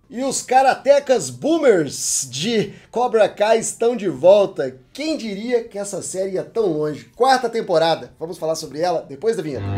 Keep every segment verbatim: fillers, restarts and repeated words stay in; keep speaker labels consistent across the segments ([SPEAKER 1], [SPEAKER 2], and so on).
[SPEAKER 1] E os karatecas boomers de Cobra Kai estão de volta. Quem diria que essa série ia tão longe? Quarta temporada. Vamos falar sobre ela depois da vinheta.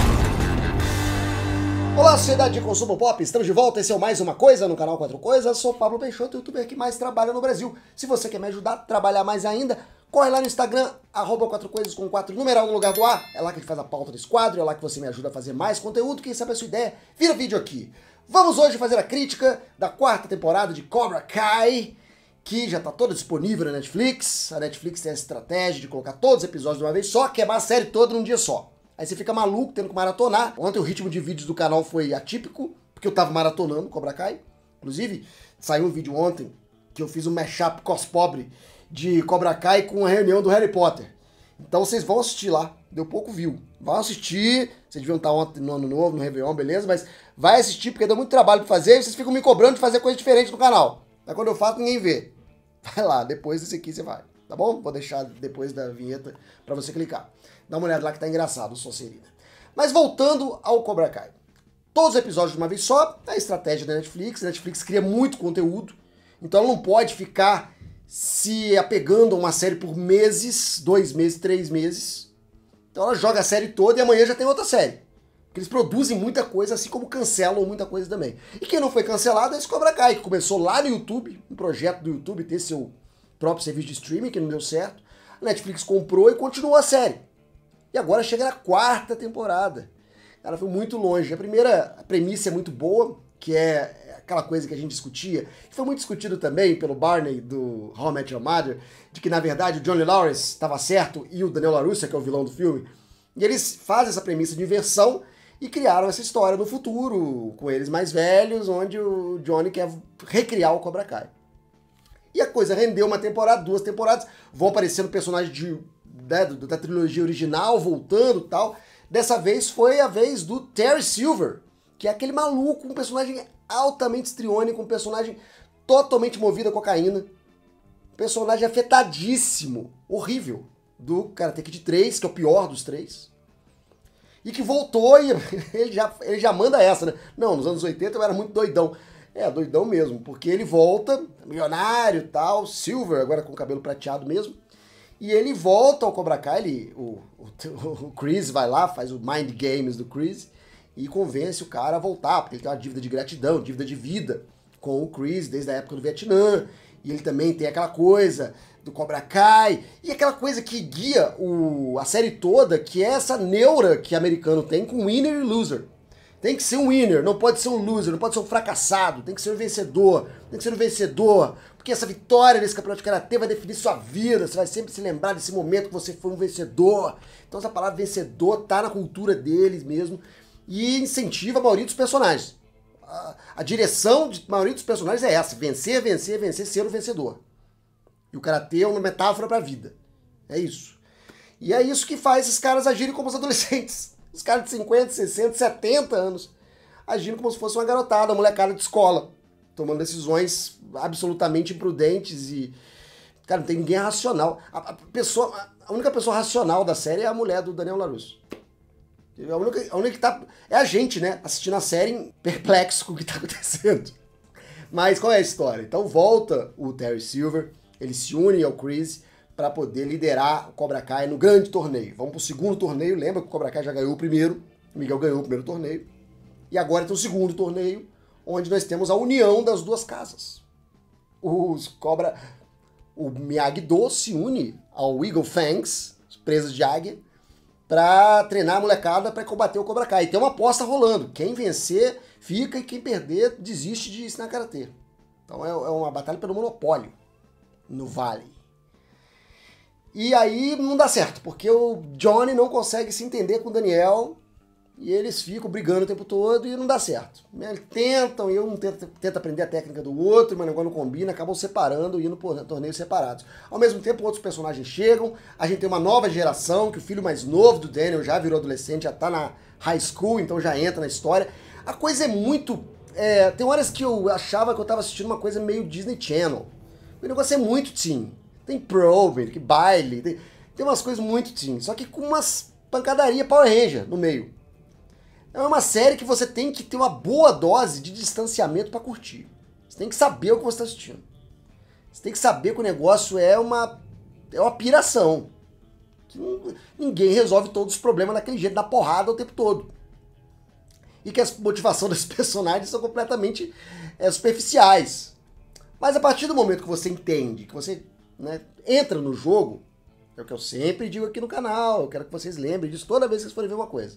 [SPEAKER 1] Olá, sociedade de consumo pop. Estamos de volta. Esse é o Mais Uma Coisa no canal Quatro Coisas. Sou Pablo Peixoto, o youtuber que mais trabalha no Brasil. Se você quer me ajudar a trabalhar mais ainda, corre lá no Instagram, arroba quatro coisas com quatro numeral no lugar do A. É lá que a gente faz a pauta desse quadro, é lá que você me ajuda a fazer mais conteúdo. Quem sabe a sua ideia vira vídeo aqui. Vamos hoje fazer a crítica da quarta temporada de Cobra Kai, que já tá toda disponível na Netflix. A Netflix tem a estratégia de colocar todos os episódios de uma vez só, queimar a série toda num dia só. Aí você fica maluco tendo que maratonar. Ontem o ritmo de vídeos do canal foi atípico, porque eu tava maratonando Cobra Kai. Inclusive, saiu um vídeo ontem que eu fiz um mashup cospobre de Cobra Kai com a reunião do Harry Potter. Então vocês vão assistir lá, deu pouco view. Vão assistir, vocês deviam estar ontem no Ano Novo, no Réveillon, beleza? Mas vai assistir porque deu muito trabalho pra fazer e vocês ficam me cobrando de fazer coisa diferente no canal. Aí quando eu faço, ninguém vê. Vai lá, depois desse aqui você vai, tá bom? Vou deixar depois da vinheta pra você clicar. Dá uma olhada lá que tá engraçado, Sonserina. Mas voltando ao Cobra Kai. Todos os episódios de uma vez só, é a estratégia da Netflix. A Netflix cria muito conteúdo, então ela não pode ficar se apegando a uma série por meses, dois meses, três meses. Então ela joga a série toda e amanhã já tem outra série. Porque eles produzem muita coisa, assim como cancelam muita coisa também. E quem não foi cancelado é esse Cobra Kai, que começou lá no YouTube, um projeto do YouTube, ter seu próprio serviço de streaming, que não deu certo. A Netflix comprou e continuou a série. E agora chega na quarta temporada. Ela foi muito longe. A primeira a premissa é muito boa, que é aquela coisa que a gente discutia, que foi muito discutido também pelo Barney do How I Met Your Mother, de que na verdade o Johnny Lawrence estava certo e o Daniel LaRusso, que é o vilão do filme, e eles fazem essa premissa de inversão e criaram essa história no futuro, com eles mais velhos, onde o Johnny quer recriar o Cobra Kai. E a coisa rendeu uma temporada, duas temporadas, vão aparecendo personagens de, né, da trilogia original, voltando e tal. Dessa vez foi a vez do Terry Silver, que é aquele maluco, um personagem altamente histriônico, um personagem totalmente movido a cocaína, um personagem afetadíssimo, horrível, do Karate Kid três, que é o pior dos três, e que voltou e ele já, ele já manda essa, né? Não, nos anos oitenta eu era muito doidão. É, doidão mesmo, porque ele volta, milionário e tal, Silver, agora com o cabelo prateado mesmo, e ele volta ao Cobra Kai, ele, o, o, o Chris vai lá, faz o Mind Games do Chris, e convence o cara a voltar, porque ele tem uma dívida de gratidão, dívida de vida com o Chris desde a época do Vietnã. E ele também tem aquela coisa do Cobra Kai, e aquela coisa que guia o, a série toda, que é essa neura que o americano tem com winner e loser. Tem que ser um winner, não pode ser um loser, não pode ser um fracassado, tem que ser um vencedor, tem que ser um vencedor, porque essa vitória nesse campeonato de karatê vai definir sua vida, você vai sempre se lembrar desse momento que você foi um vencedor. Então essa palavra vencedor tá na cultura deles mesmo, e incentiva a maioria dos personagens. A, a direção de maioria dos personagens é essa: vencer, vencer, vencer, ser o vencedor. E o karatê é uma metáfora para a vida. É isso. E é isso que faz esses caras agirem como os adolescentes. Os caras de cinquenta, sessenta, setenta anos agindo como se fosse uma garotada, uma molecada de escola, tomando decisões absolutamente imprudentes e... Cara, não tem ninguém racional. A, a, pessoa, a única pessoa racional da série é a mulher do Daniel LaRusso. A única, a única que tá... É a gente, né? Assistindo a série perplexo com o que tá acontecendo. Mas qual é a história? Então volta o Terry Silver, ele se une ao Chris para poder liderar o Cobra Kai no grande torneio. Vamos pro segundo torneio. Lembra que o Cobra Kai já ganhou o primeiro. O Miguel ganhou o primeiro torneio. E agora tem o segundo torneio, onde nós temos a união das duas casas. Os Cobra... O Miyagi-Do se une ao Eagle Fangs, presas de águia, pra treinar a molecada pra combater o Cobra Kai. E tem uma aposta rolando. Quem vencer, fica, e quem perder, desiste de ensinar karatê. Então é, é uma batalha pelo monopólio no Vale. E aí não dá certo, porque o Johnny não consegue se entender com o Daniel e eles ficam brigando o tempo todo e não dá certo. Eles tentam, e um tenta, tenta aprender a técnica do outro, mas o negócio não combina, acabam separando e indo por torneios separados. Ao mesmo tempo, outros personagens chegam, a gente tem uma nova geração, que o filho mais novo do Daniel já virou adolescente, já tá na high school, então já entra na história. A coisa é muito... É, tem horas que eu achava que eu tava assistindo uma coisa meio Disney Channel. O negócio é muito teen. Tem probe, tem baile, tem, tem umas coisas muito teen, só que com umas pancadaria Power Ranger no meio. É uma série que você tem que ter uma boa dose de distanciamento para curtir. Você tem que saber o que você está assistindo. Você tem que saber que o negócio é uma, é uma piração. Que não, ninguém resolve todos os problemas daquele jeito, da porrada o tempo todo. E que a motivação dos personagens são completamente é, superficiais. Mas a partir do momento que você entende, que você, né, entra no jogo, é o que eu sempre digo aqui no canal, eu quero que vocês lembrem disso toda vez que vocês forem ver uma coisa.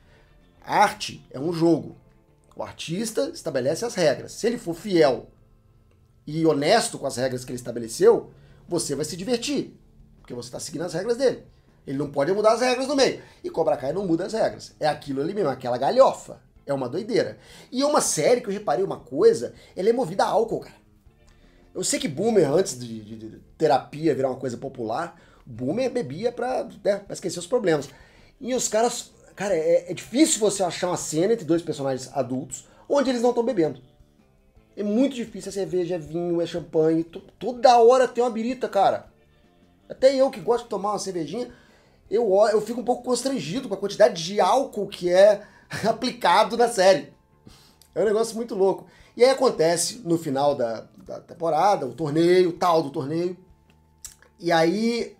[SPEAKER 1] A arte é um jogo. O artista estabelece as regras. Se ele for fiel e honesto com as regras que ele estabeleceu, você vai se divertir, porque você está seguindo as regras dele. Ele não pode mudar as regras no meio. E Cobra Kai não muda as regras. É aquilo ali mesmo, aquela galhofa. É uma doideira. E é uma série que eu reparei uma coisa, ela é movida a álcool, cara. Eu sei que Boomer, antes de, de, de terapia virar uma coisa popular, Boomer bebia pra, né, pra esquecer os problemas. E os caras... Cara, é, é difícil você achar uma cena entre dois personagens adultos onde eles não estão bebendo. É muito difícil. É cerveja, é vinho, é champanhe. Toda hora tem uma birita, cara. Até eu que gosto de tomar uma cervejinha, eu, eu fico um pouco constrangido com a quantidade de álcool que é aplicado na série. É um negócio muito louco. E aí acontece no final da, da temporada, o torneio, o tal do torneio. E aí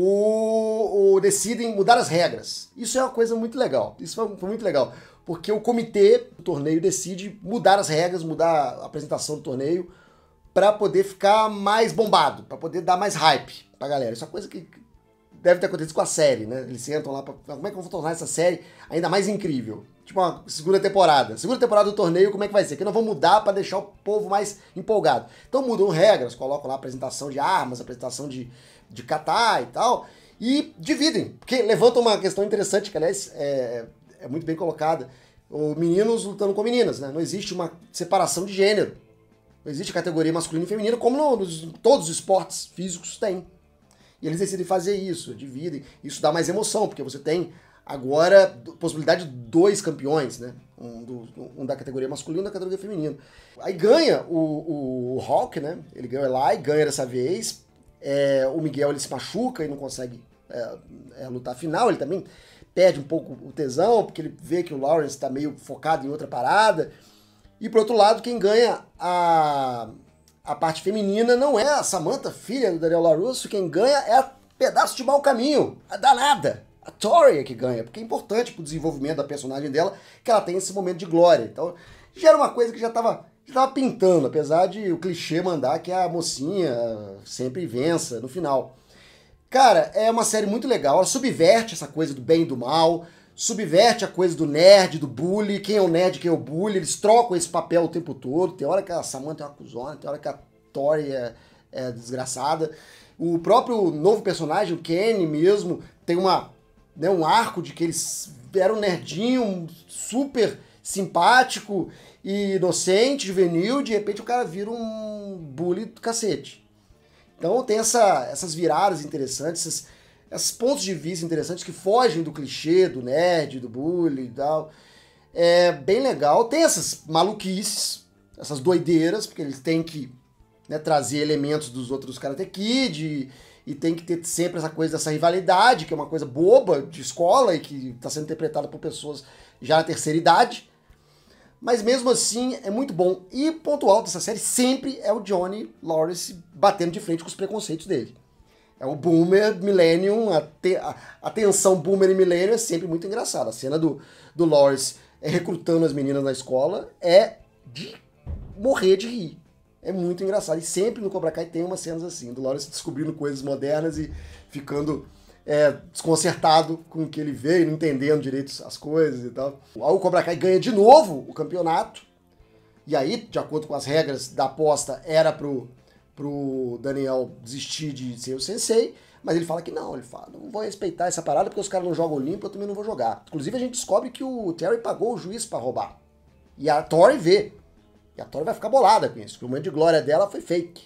[SPEAKER 1] o, o, decidem mudar as regras. Isso é uma coisa muito legal. Isso foi, foi muito legal. Porque o comitê do torneio decide mudar as regras, mudar a apresentação do torneio para poder ficar mais bombado, para poder dar mais hype pra galera. Isso é uma coisa que deve ter acontecido com a série, né? Eles sentam lá pra... Como é que eu vou tornar essa série ainda mais incrível? Tipo uma segunda temporada. Segunda temporada do torneio, como é que vai ser? Que não vão mudar para deixar o povo mais empolgado. Então mudam regras, colocam lá a apresentação de armas, a apresentação de, de kata e tal, e dividem. Porque levantam uma questão interessante, que aliás é, é muito bem colocada. Os meninos lutando com meninas, né? Não existe uma separação de gênero. Não existe categoria masculina e feminina, como no, nos, todos os esportes físicos têm. E eles decidem fazer isso, dividem. Isso dá mais emoção, porque você tem agora possibilidade de dois campeões, né? Um, do, um da categoria masculina e da categoria feminina. Aí ganha o, o, o Hawk, né? Ele ganha lá e ganha dessa vez. É, o Miguel ele se machuca e não consegue é, é, lutar a final. Ele também perde um pouco o tesão, porque ele vê que o Lawrence está meio focado em outra parada. E por outro lado, quem ganha a, a parte feminina não é a Samantha, filha do Daniel LaRusso. Quem ganha é a pedaço de mau caminho, a danada. A Tori é que ganha, porque é importante pro desenvolvimento da personagem dela que ela tem esse momento de glória. Então, já era uma coisa que já tava, já tava pintando, apesar de o clichê mandar que a mocinha sempre vença no final. Cara, é uma série muito legal, ela subverte essa coisa do bem e do mal, subverte a coisa do nerd, do bully, quem é o nerd, quem é o bully, eles trocam esse papel o tempo todo. Tem hora que a Samantha é uma cuzona, tem hora que a Tori é, é desgraçada. O próprio novo personagem, o Kenny mesmo, tem uma... Né, um arco de que eles eram um nerdinho, super simpático e inocente, juvenil, de repente o cara vira um bully do cacete. Então tem essa, essas viradas interessantes, esses, esses pontos de vista interessantes que fogem do clichê, do nerd, do bully e tal. É bem legal. Tem essas maluquices, essas doideiras, porque eles têm que, né, trazer elementos dos outros Karate Kid e, e tem que ter sempre essa coisa dessa rivalidade, que é uma coisa boba de escola e que está sendo interpretada por pessoas já na terceira idade. Mas mesmo assim é muito bom. E ponto alto dessa série sempre é o Johnny Lawrence batendo de frente com os preconceitos dele. É o Boomer, Millennium, a, te, a, a tensão Boomer e Millennium é sempre muito engraçada. A cena do, do Lawrence é, recrutando as meninas na escola é de morrer de rir. É muito engraçado. E sempre no Cobra Kai tem umas cenas assim, do Lawrence descobrindo coisas modernas e ficando é, desconcertado com o que ele vê e não entendendo direito as coisas e tal. Aí o Cobra Kai ganha de novo o campeonato. E aí, de acordo com as regras da aposta, era pro, pro Daniel desistir de ser o sensei. Mas ele fala que não, ele fala, não vou respeitar essa parada porque os caras não jogam limpo, eu também não vou jogar. Inclusive a gente descobre que o Terry pagou o juiz pra roubar. E a Tori vê. E a Tori vai ficar bolada com isso, que o momento de glória dela foi fake.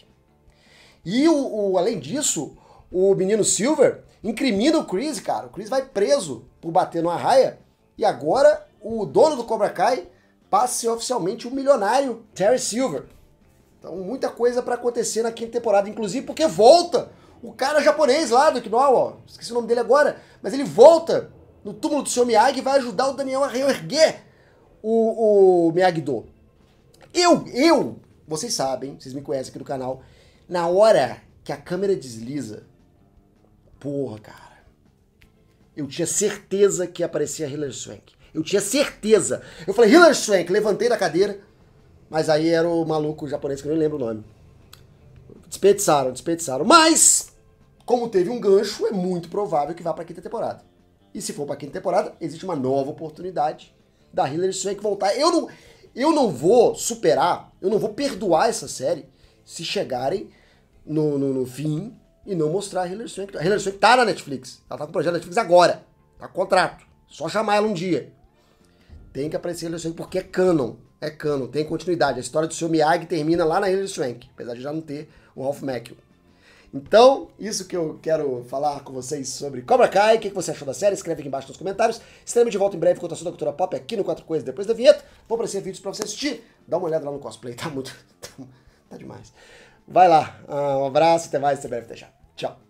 [SPEAKER 1] E, o, o, além disso, o menino Silver incrimina o Chris, cara. O Chris vai preso por bater no Arraia. E agora o dono do Cobra Kai passa a ser oficialmente o milionário Terry Silver. Então muita coisa pra acontecer na quinta temporada, inclusive porque volta o cara japonês lá do Okinawa, esqueci o nome dele agora, mas ele volta no túmulo do seu Miyagi e vai ajudar o Daniel a reerguer o, o Miyagi-Do. Eu, eu, vocês sabem, vocês me conhecem aqui do canal, na hora que a câmera desliza, porra, cara, eu tinha certeza que ia aparecer a Hilary Swank. Eu tinha certeza. Eu falei, Hilary Swank, levantei da cadeira, mas aí era o maluco japonês que eu nem lembro o nome. Desperdiçaram, desperdiçaram. Mas, como teve um gancho, é muito provável que vá pra quinta temporada. E se for pra quinta temporada, existe uma nova oportunidade da Hilary Swank voltar. Eu não, eu não vou superar, eu não vou perdoar essa série se chegarem no, no, no fim e não mostrar a Hilary Swank. A Hilary Swank tá na Netflix. Ela tá com o projeto da Netflix agora. Tá com contrato. Só chamar ela um dia. Tem que aparecer a Hilary Swank porque é canon. É canon, tem continuidade. A história do seu Miyagi termina lá na Hilary Swank. Apesar de já não ter o Ralph Macchio. Então, isso que eu quero falar com vocês sobre Cobra Kai. O que você achou da série? Escreve aqui embaixo nos comentários. Estaremos de volta em breve com o assunto da cultura pop aqui no Quatro Coisas depois da vinheta. Vou aparecer vídeos pra você assistir. Dá uma olhada lá no cosplay, tá muito... tá demais. Vai lá. Um abraço, até mais, até breve, até já. Tchau.